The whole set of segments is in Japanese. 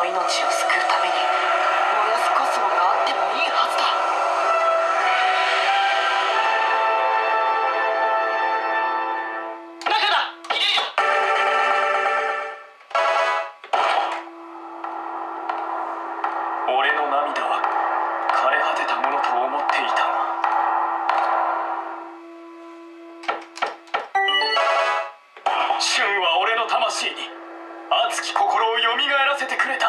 命を救うために燃やすコスモがあってもいいはずだ。中だ、入れるよ。 俺の涙は枯れ果てたものと思っていたが、シュンは俺の魂に熱き心をよみがえらせてくれた。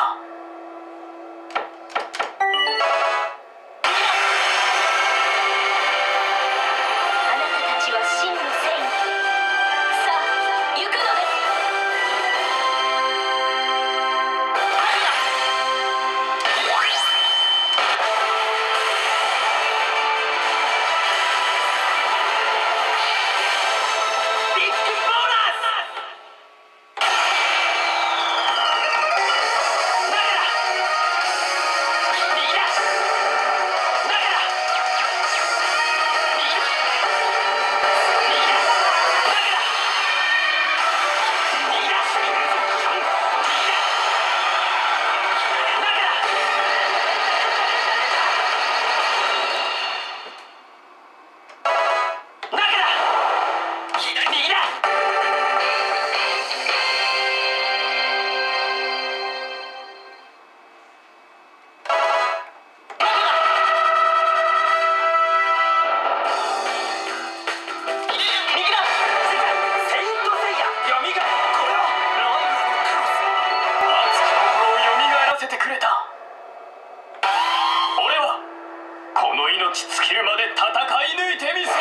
命尽きるまで戦い抜いてみせる。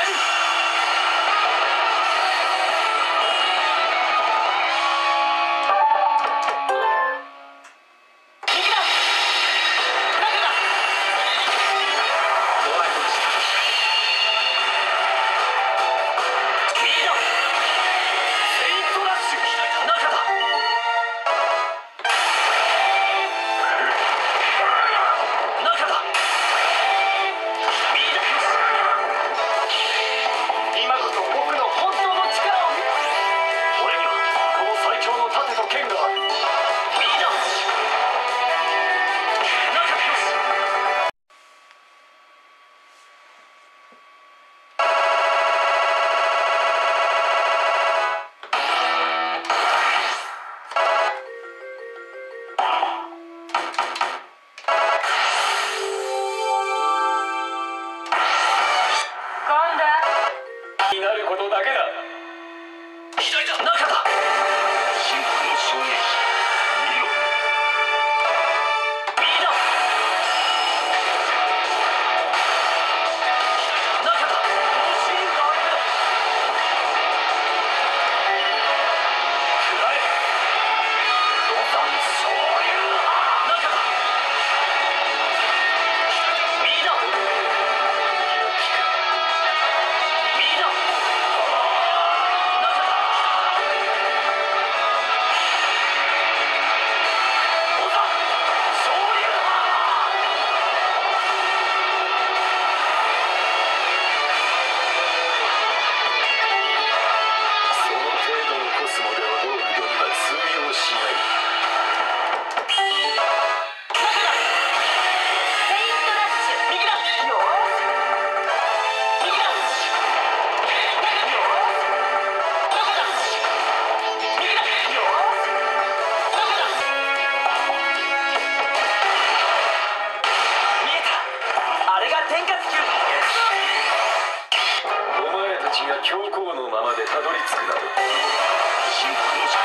になることだけだ。左だ、中だ。神父の衝撃、見ろ。右だ。中だ。惜しいんだ、あれだ。食らえ。ロザン昇竜派。中だ。右だ。右だ。教皇のままでたどり着くなど神父の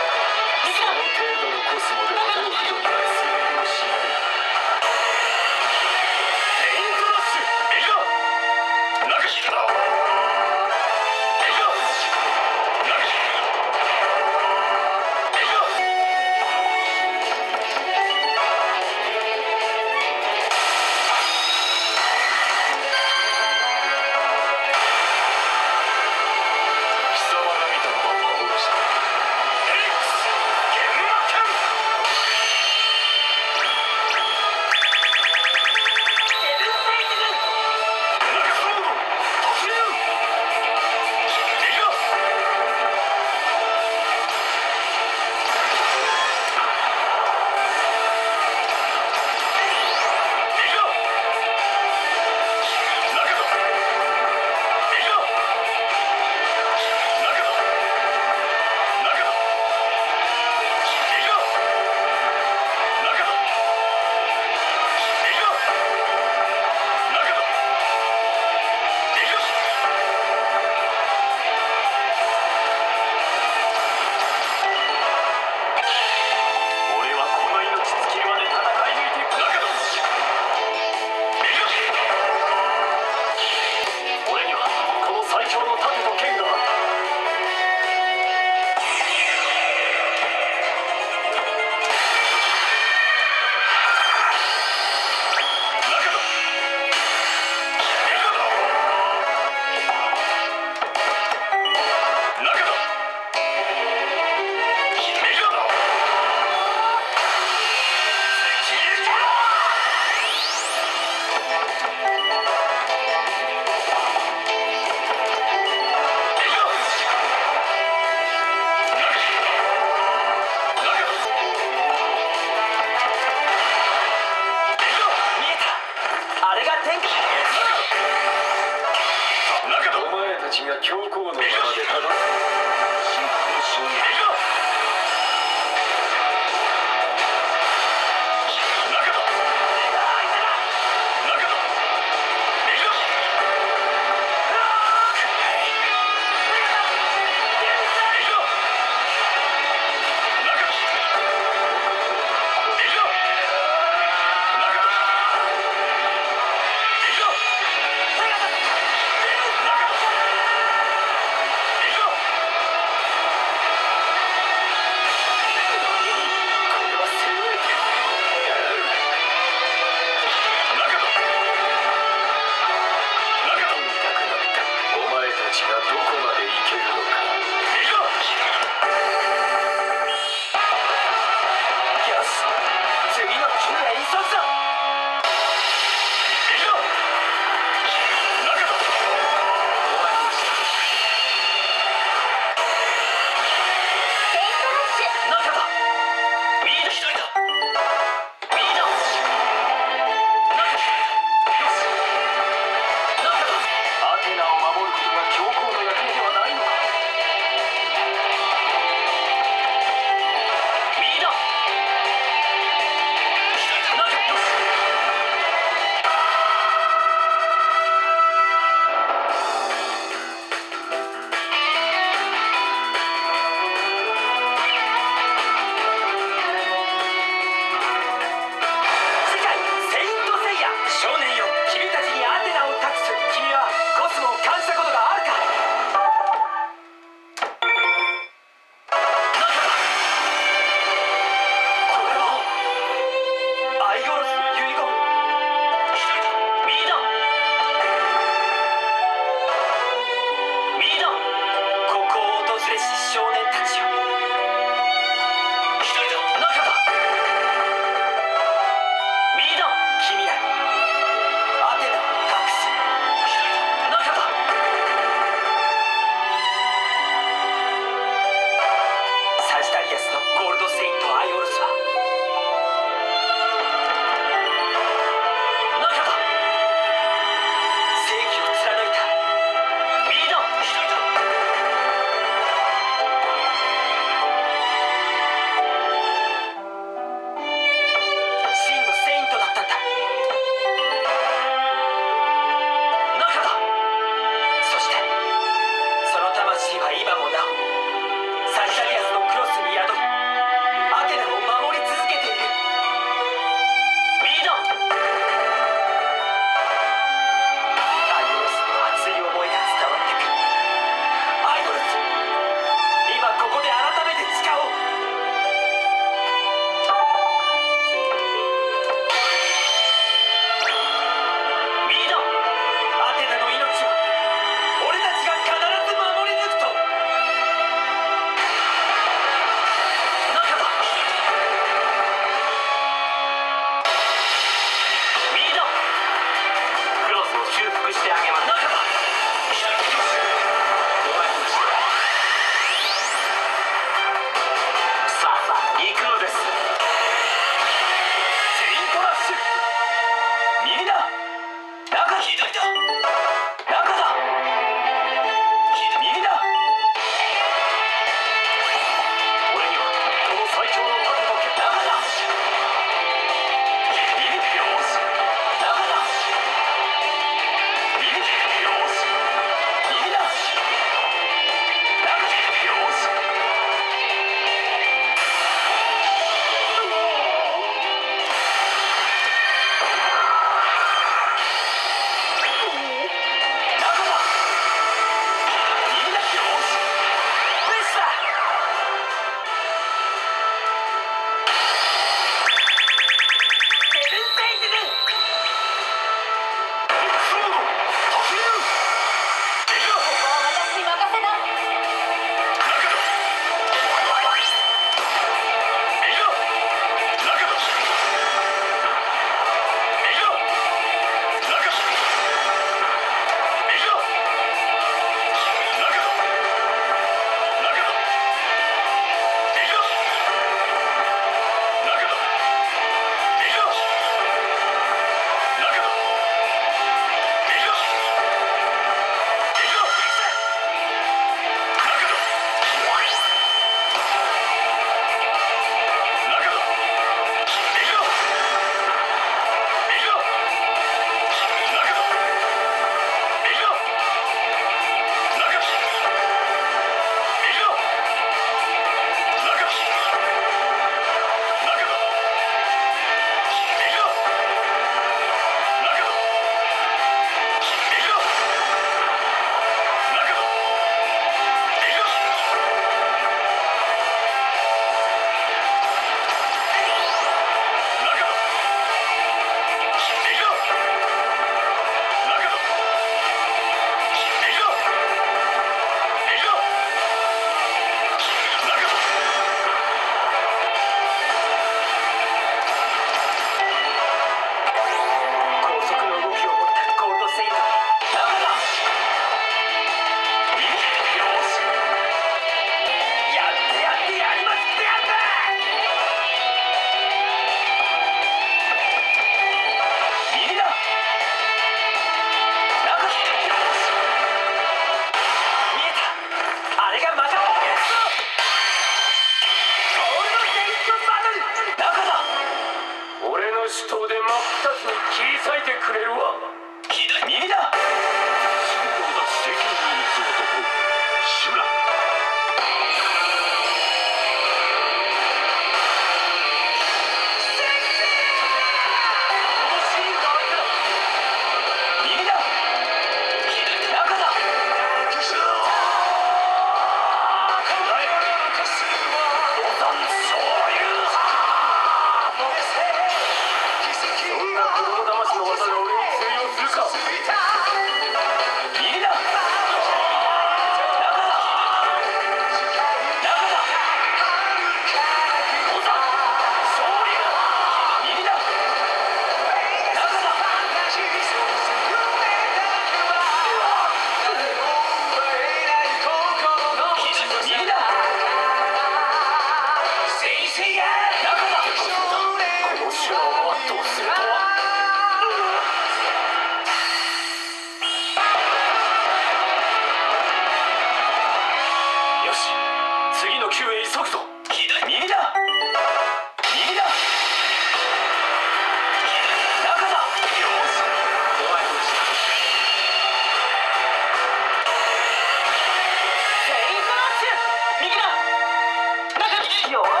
よし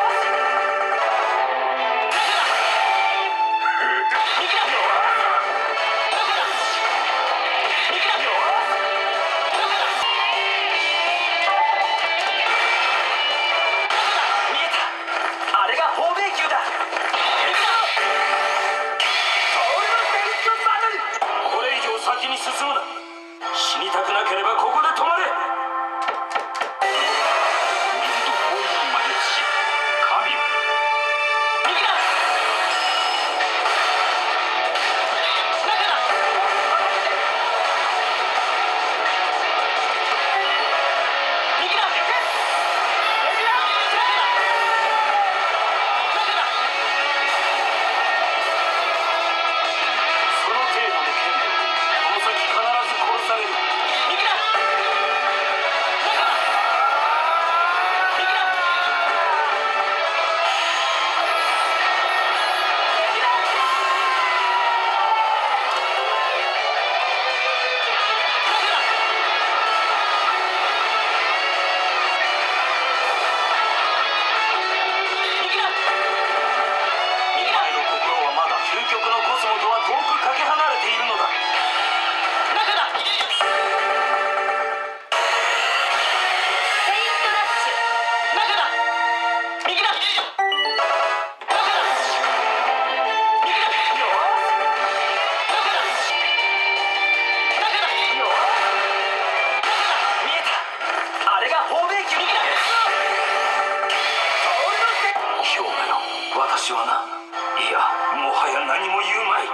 先に進むな。死にたくなければここで止まれ。水と氷の魔術師神よ。右だ。中だ。右だ。その程度の剣でこの先必ず殺される。右だ。究極のコスモとは遠くかけ離れているのだ。中だ。 セイントラッシュ。 中だ。右だ。中だ。右だ。 よ中だ。中だ。 よ見えた。あれが砲兵器。右だ。氷河よ、私はな、いや、もはや何も言うまい。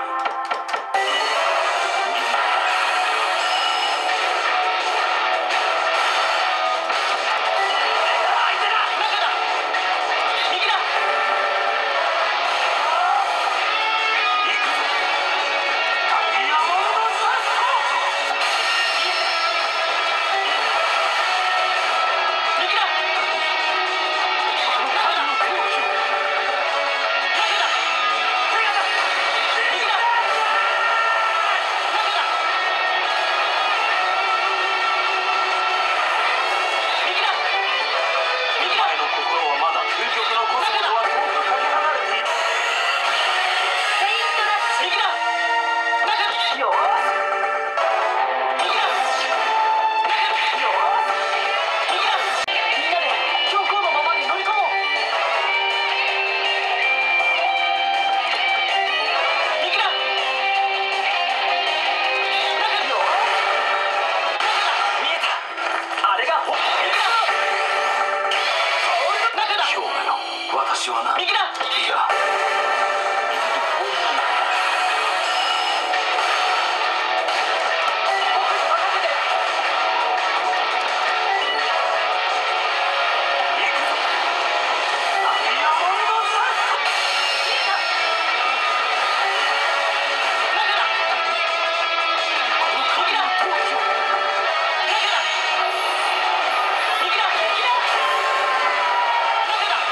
私はな、右だ。いや、水と氷の行くぞ。ダイヤモンドサット。中だ。この神の闘気を。中だ。右だ。右だ。中だ。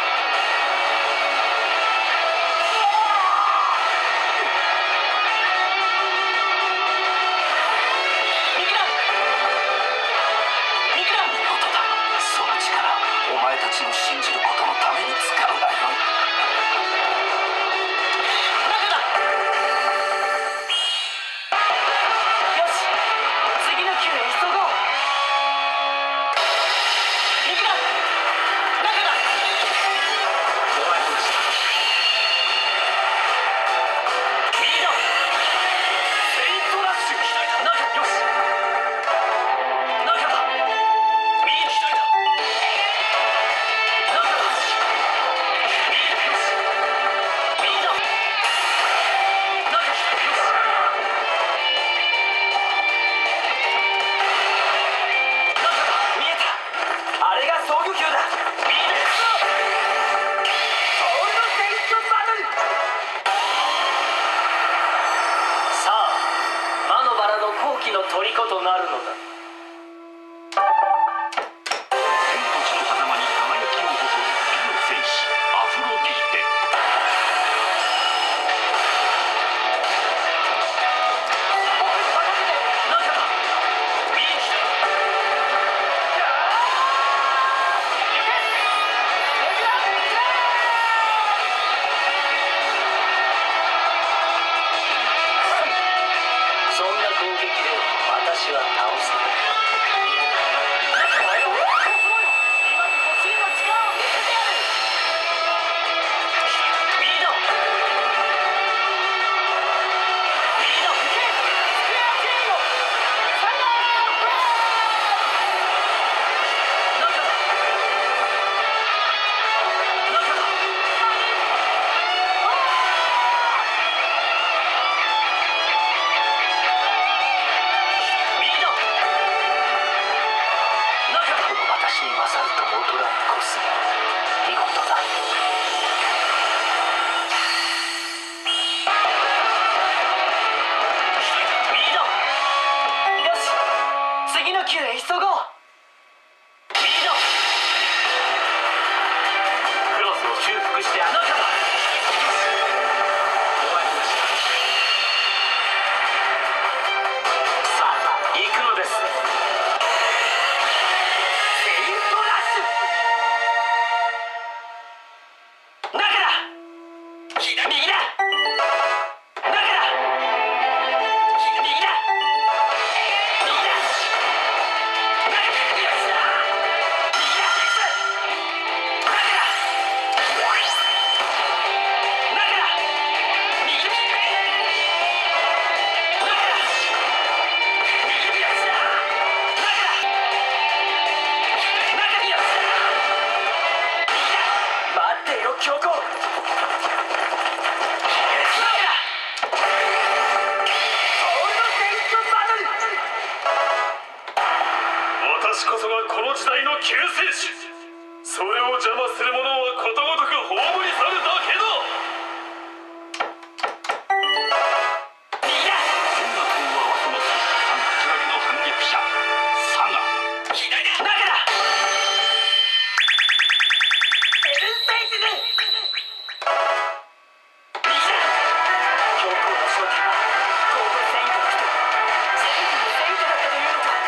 お前たちの信じることのために使うがよい。中だ。 よし、次の球へ急ごう。 右だ。中だ。お前たちだ。右だ。セイントラッシュ。中。よし。中だ。右。左だ。中だ。 私は倒す。お前を今こそ真の力を見せてやる。ミード吹け、スクエアチェイヨ、サイダーブレー。中だ中だ。ミード中だ。この私に勝るとも劣らぬコスモ、見事だ。ミードよし、次の球へ急ごう。ミードクロスを修復して中だ。終わりました。さあ行くのです。セイントラッシュ。中だ右だ。中だ右だ。強行。私こそがこの時代の救世主。それを邪魔する者はことごとく葬り去るだけだ。右だ。天幕を合わせますサンクチュアリの反逆者サガ。左だ。中だ。セブンサイズズ。右だ。教皇の正体はゴールドセイントの人、セブンのセイントだったというのか。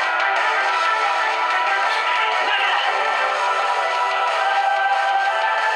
中だ。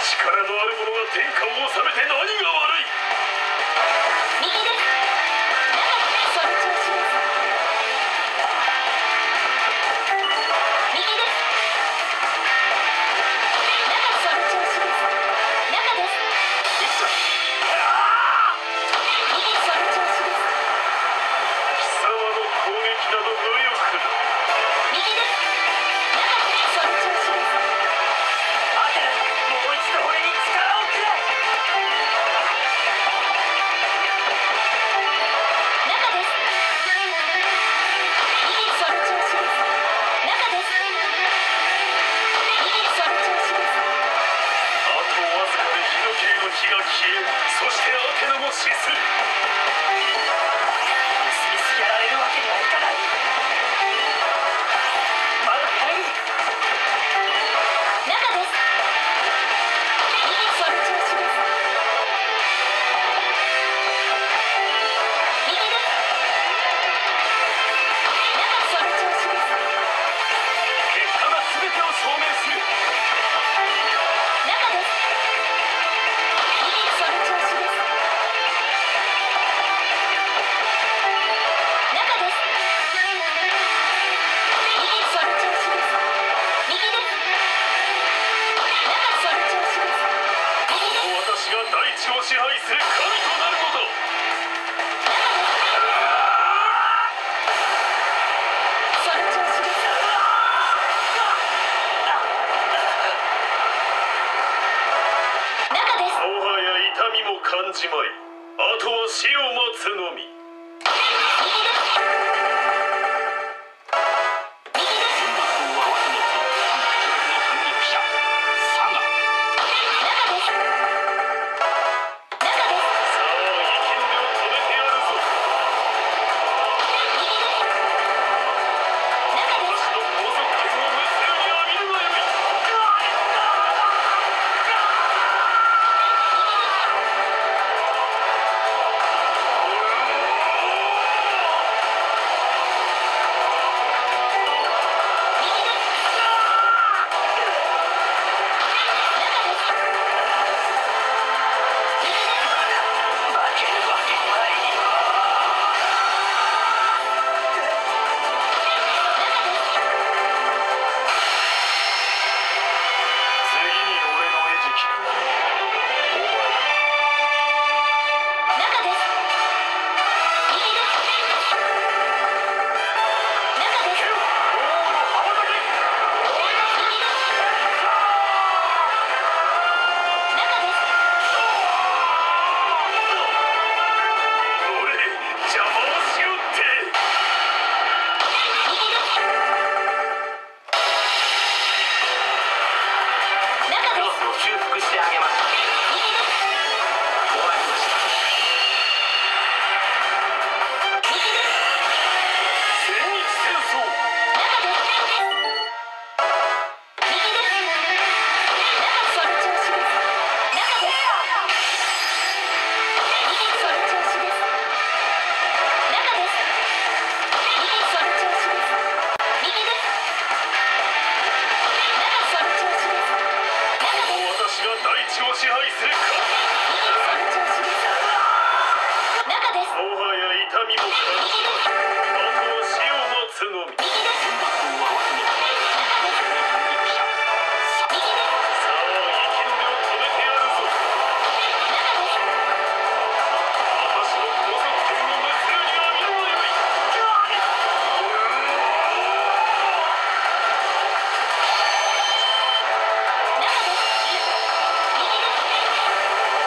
力のある者が天下を治めて何が悪い。 右です。その調子です。右です。その調子です。中です。右その調子です。 貴様の攻撃など無力だ。 右です。その調子です。 アテナ、もう一度俺に力をくれ。 中です。右その調子です。中です。右その調子です。 あとわずかでヒノキへの火が消え、そしてアテナも死する。 みすみすやられるわけにはいかない。まだやれる。 中です。右その調子です。右です。その調子です。 結果が全てを証明する。 中です。右その調子です。中です。右その調子です。右です。その調子です。右です。 私が大地を支配する神となるのだ。 その調子です。中です。 もはや痛みも感じまい。あとは死を待つのみ。 右です。右です。 天幕を合わせ持つ反巨悪の反逆者サガ。 中です。中です。 さあ息の根を止めてやるぞ。 右です。中です。 私の高速剣を無数に浴びるがよい。 負けるわけにはいか次に俺の餌食になる。お前中です。右です。中です。 王の羽ばたき。 右です。中です。 俺邪魔をしよって。 右です。中です。 クロスを修復してあげます。 右です。 終わりました。 右です。 千日戦争。 中です。右です。その調子です。中です。右その調子です。中です。右その調子です。右です。その調子です。中です。 私が大地を支配するか。 右その調子です。中です。 もはや痛みも感じまい。あとは死を待つのみ。 右です。 天幕を合わせ持つ反巨悪の反逆者右です。 さあ息の根を止めてやるぞ。 中です。 私の高速剣を無数に浴びるがよい。 中です。右です。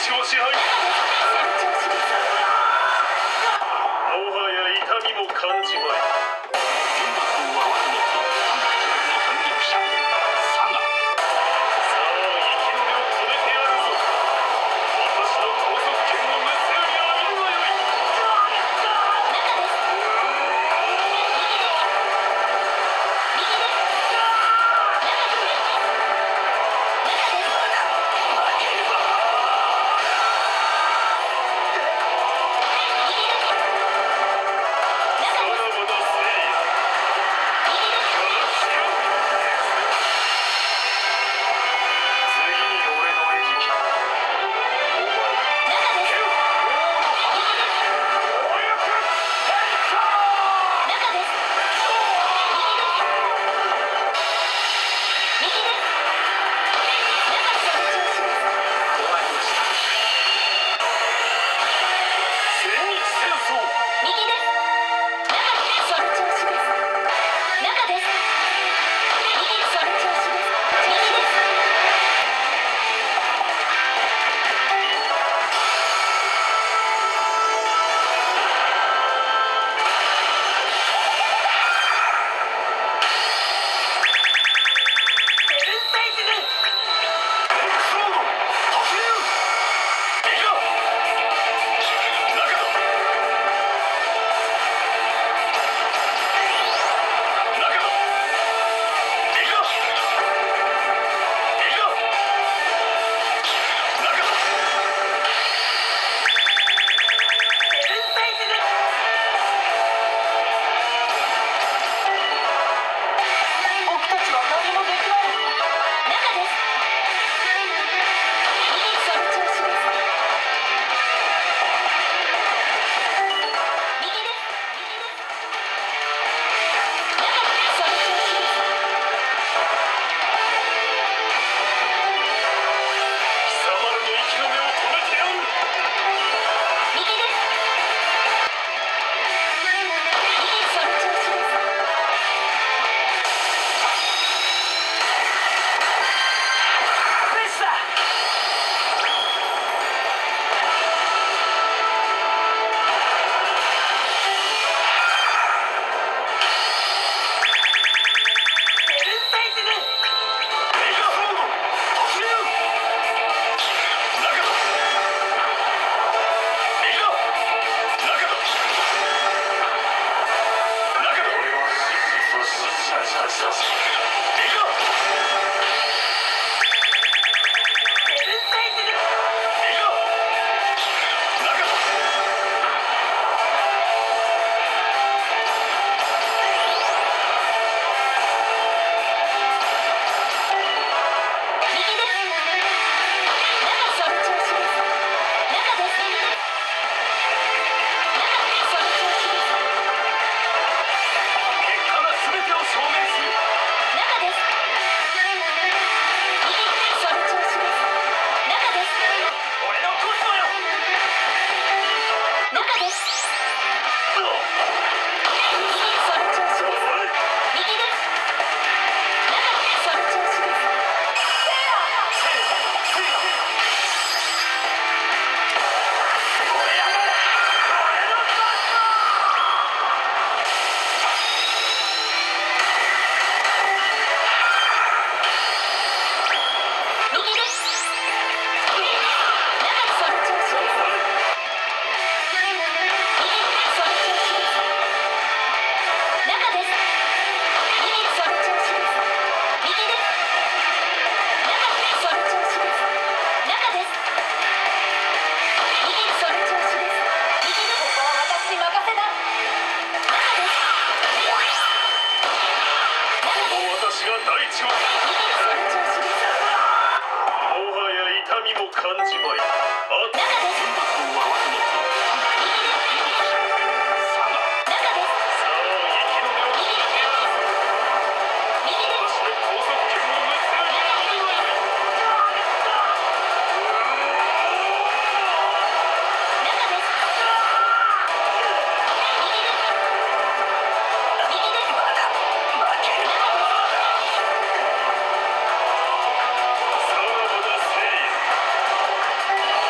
地を支配。 その調子です。 もはや痛みも感じまい。 天幕を泡に持つ三匹の反撃者サガ。 さあ息の根を止めてやるぞ。私の高速剣を無数に浴びるがよい。 中です。右です。 さらばだせいや。次に俺の餌食。お前千日戦争。 僕たちは何もできない。 貴様らの息の根を止めてやる。結果が全てを証明する。俺のコスモよ。私が大地を。もはや痛みも感じまい。あ天幕を泡に持つ三匹の反撃者サガ。 さあ息の根を止めてやるぞ。私の高速剣を無数に浴びるがよい。さらばだせいや。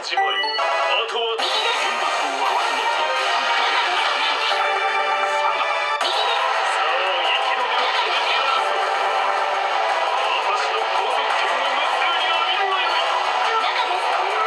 ちまえ。あとは分幕を合わせ持つ三段さあ息の根を止めてやるぞ。私の高速剣を無数に浴びるがよい。 中です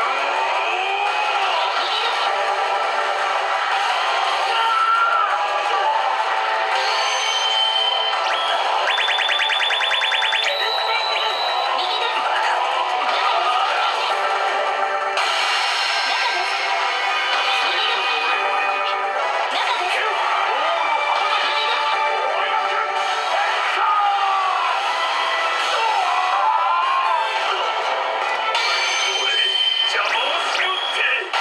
邪魔をしよって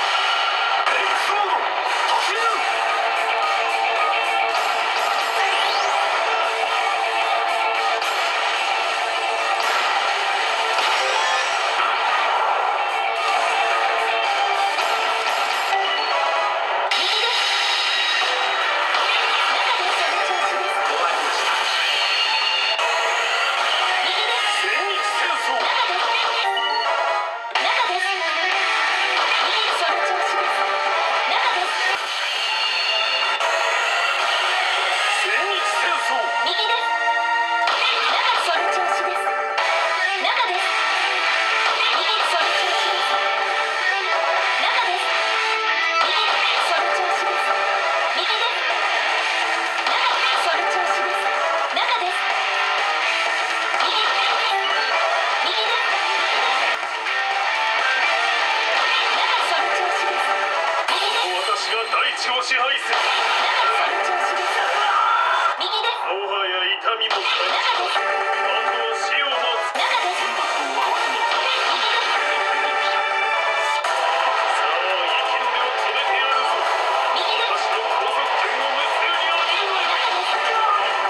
戦日戦争。戦日戦争。私が大地を支配する。もはや痛みも感じない。あとは死を待つ。 分幕を合わせ持つさあ息の根を止めてやるぞ。私の高速剣を無数に浴びるがよい。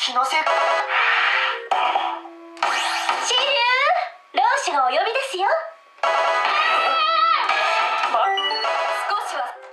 気のせい。 支流老子がお呼びですよ。 ま、 少しは